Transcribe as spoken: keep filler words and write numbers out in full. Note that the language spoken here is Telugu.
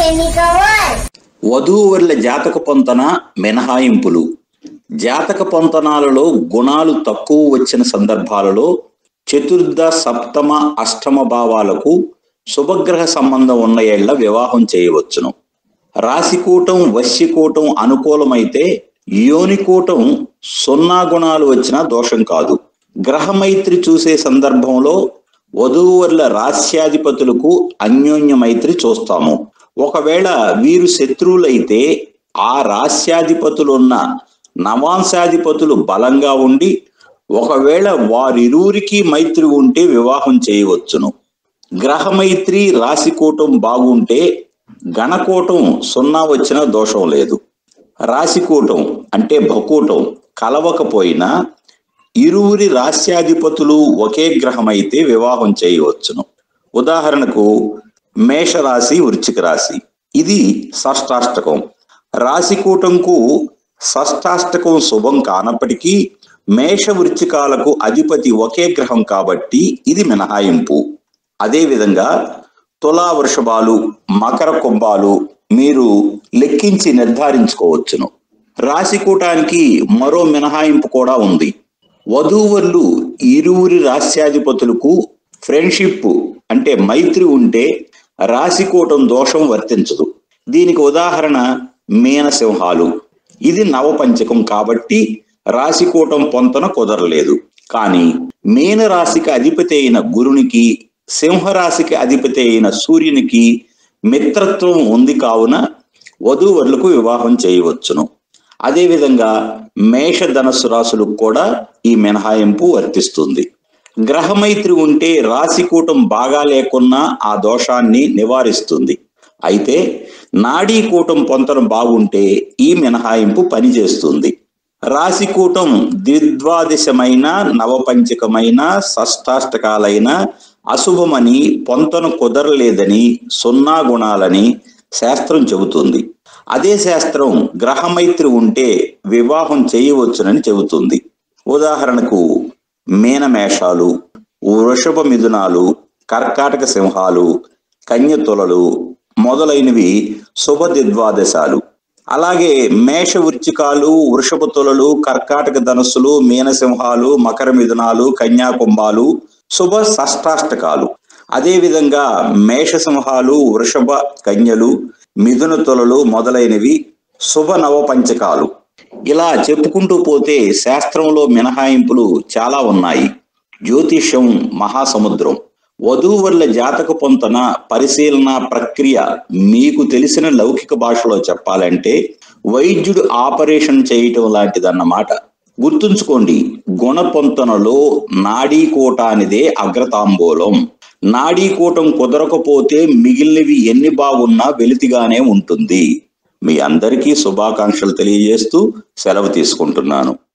వధూవరుల జాతక పొంతన మినహాయింపులు. జాతక పొంతనాలలో గుణాలు తక్కువ వచ్చిన సందర్భాలలో చతుర్థ సప్తమ అష్టమ భావాలకు శుభగ్రహ సంబంధం ఉన్న ఏళ్ల వివాహం చేయవచ్చును. రాశికూటం వశ్యకూటం అనుకూలమైతే యోనికూటం సున్నా గుణాలు వచ్చినా దోషం కాదు. గ్రహమైత్రి చూసే సందర్భంలో వధూవరుల రాశ్యాధిపతులకు అన్యోన్య మైత్రి చూస్తాము. ఒకవేళ వీరు శత్రువులైతే ఆ రాశ్యాధిపతులున్న నవాంశాధిపతులు బలంగా ఉండి ఒకవేళ వారిరువురికి మైత్రి ఉంటే వివాహం చేయవచ్చును. గ్రహమైత్రి రాశికూటం బాగుంటే గణకూటం సున్నా వచ్చిన దోషం లేదు. రాశికూటం అంటే భకూటం కలవకపోయినా ఇరువురి రాశ్యాధిపతులు ఒకే గ్రహమైతే వివాహం చేయవచ్చును. ఉదాహరణకు మేషరాశి వృశ్చిక రాశి, ఇది షష్టాష్టకం. రాశికూటంకు షష్టాష్టకం శుభం కానప్పటికీ మేష వృశ్చికాలకు అధిపతి ఒకే గ్రహం కాబట్టి ఇది మినహాయింపు. అదేవిధంగా తులా వృషభాలు మకర కుంభాలు మీరు లెక్కించి నిర్ధారించుకోవచ్చును. రాశికూటానికి మరో మినహాయింపు కూడా ఉంది. వధూవరులు ఇరువురి రాశ్యాధిపతులకు ఫ్రెండ్షిప్ అంటే మైత్రి ఉంటే రాశికూటం దోషం వర్తించదు. దీనికి ఉదాహరణ మీనసింహాలు, ఇది నవపంచకం కాబట్టి రాశికూటం పొంతన కుదరలేదు. కానీ మీన రాశికి అధిపతి అయిన గురునికి సింహరాశికి అధిపతి అయిన సూర్యునికి మిత్రత్వం ఉంది కావున వధూవరులకు వివాహం చేయవచ్చును. అదేవిధంగా మేష ధనస్సు రాశులకు కూడా ఈ మినహాయింపు వర్తిస్తుంది. గ్రహమైత్రి ఉంటే రాశికూటం బాగా లేకున్నా ఆ దోషాన్ని నివారిస్తుంది. అయితే నాడీకూటం పొంతన బాగుంటే ఈ మినహాయింపు పనిచేస్తుంది. రాశికూటం ద్విద్వాదశమైన నవపంచకమైన షష్టాష్టకాలైన అశుభమని పొంతన కుదరలేదని సున్నా గుణాలని శాస్త్రం చెబుతుంది. అదే శాస్త్రం గ్రహమైత్రి ఉంటే వివాహం చేయవచ్చునని చెబుతుంది. ఉదాహరణకు మీనమేషాలు, వృషభ మిథునాలు, కర్కాటక సింహాలు, కన్యతులలు మొదలైనవి శుభ ద్విద్వాదశాలు. అలాగే మేష వృశ్చికాలు, వృషభ తులలు, కర్కాటక ధనస్సులు, మీనసింహాలు, మకర మిథునాలు, కన్యాకుంభాలు శుభ షష్టాష్టకాలు. అదేవిధంగా మేషసింహాలు, వృషభ కన్యలు, మిథున తులలు మొదలైనవి శుభ నవపంచకాలు. ఇలా చెప్పుకుంటూ పోతే శాస్త్రంలో మినహాయింపులు చాలా ఉన్నాయి. జ్యోతిష్యం మహాసముద్రం. వధూవరుల జాతక పొంతన పరిశీలన ప్రక్రియ మీకు తెలిసిన లౌకిక భాషలో చెప్పాలంటే వైద్యుడు ఆపరేషన్ చేయటం లాంటిదన్నమాట. గుర్తుంచుకోండి, గుణ పొంతనలో నాడీకూటానిదే అగ్రతాంబూలం. నాడీకూటం కుదరకపోతే మిగిలినవి ఎన్ని బాగున్నా వెలితిగానే ఉంటుంది. మీ అందరికీ శుభాకాంక్షలు తెలియజేస్తూ సెలవు తీసుకుంటున్నాను.